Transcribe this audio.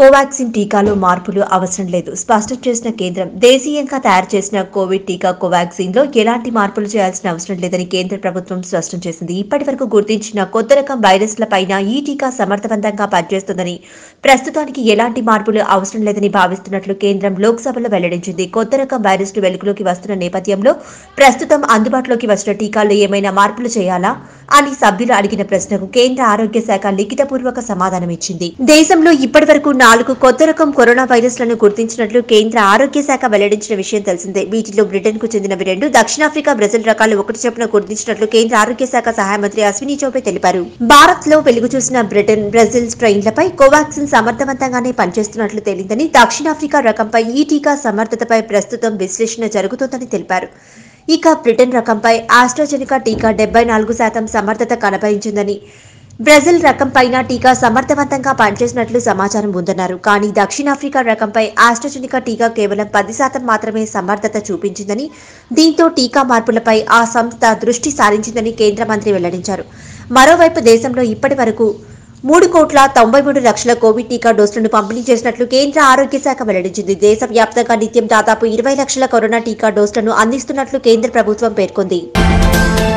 కోవాక్సిన్ టీకాలో మార్పులు అవసరం లేదు స్పష్టం చేసిన కేంద్రం దేశీయంగా తయారు చేసిన కోవిడ్ టీకా కోవాక్సిన్ లో ఎలాంటి మార్పులు చేయాల్సిన అవసరం లేదని కేంద్ర ప్రభుత్వం స్పష్టం చేసింది. ఇప్పటివరకు గుర్తించిన కొత్త రకం వైరస్లపైన ఈ టీకా సమర్థవంతంగా పనిచేస్తుందని, ప్రస్తుతానికి ఎలాంటి మార్పులు అవసరం లేదని భావిస్తున్నట్లు కేంద్రం లోక్ సభలో వెల్లడించింది. కొత్త రకం వైరస్లు వెలుగులోకి వస్తున్న నేపథ్యంలో ప్రస్తుతం అందుబాటులోకి వచ్చిన టీకాల్లో ఏమైనా మార్పులు చేయాలా అని సభ్యులు అడిగిన ప్రశ్నకు కేంద్ర ఆరోగ్య శాఖ లిఖితపూర్వక సమాధానం ఇచ్చింది. దేశంలో ఇప్పటివరకు 4 కొత్త రకం కరోనా వైరస్లను గుర్తించినట్లు కేంద్ర ఆరోగ్య శాఖ వెల్లడించిన విషయం తెలిసిందే. వీటిలో బ్రిటన్ కు చెందినవి 2, దక్షిణాఫ్రికా, బ్రెజిల్ రకాలు 1 చొప్పున గుర్తించినట్లు కేంద్ర ఆరోగ్య శాఖ సహాయ మంత్రి అశ్విని చౌబే తెలిపారు. భారత్ లో వెలుగు చూసిన బ్రిటన్, బ్రెజిల్ స్ట్రెయిన్లపై కోవాక్సిన్ సమర్థవంతంగానే పనిచేస్తున్నట్లు తేలిందని, దక్షిణాఫ్రికా రకంపై ఈ టీకా సమర్థతపై ప్రస్తుతం విశ్లేషణ జరుగుతోందని తెలిపారు. ఇక బ్రిటన్ రకంపై ఆస్ట్రాజెనికా టీకా 74% సమర్థత కనబరించిందని, బ్రెజిల్ రకంపైన టీకా సమర్థవంతంగా పనిచేసినట్లు సమాచారం ఉందన్నారు. కానీ దక్షిణాఫ్రికా రకంపై ఆస్ట్రాజెనికా టీకా కేవలం 10% మాత్రమే సమర్థత చూపించిందని, దీంతో టీకా మార్పులపై ఆ సంస్థ దృష్టి సారించిందని కేంద్ర మంత్రి వెల్లడించారు. మరోవైపు దేశంలో ఇప్పటి వరకు 3,93,00,000 కోవిడ్ టీకా డోసులను పంపిణీ చేసినట్లు కేంద్ర ఆరోగ్య శాఖ వెల్లడించింది. దేశవ్యాప్తంగా నిత్యం దాదాపు 20 లక్షల కరోనా టీకా డోసులను అందిస్తున్నట్లు కేంద్ర ప్రభుత్వం పేర్కొంది.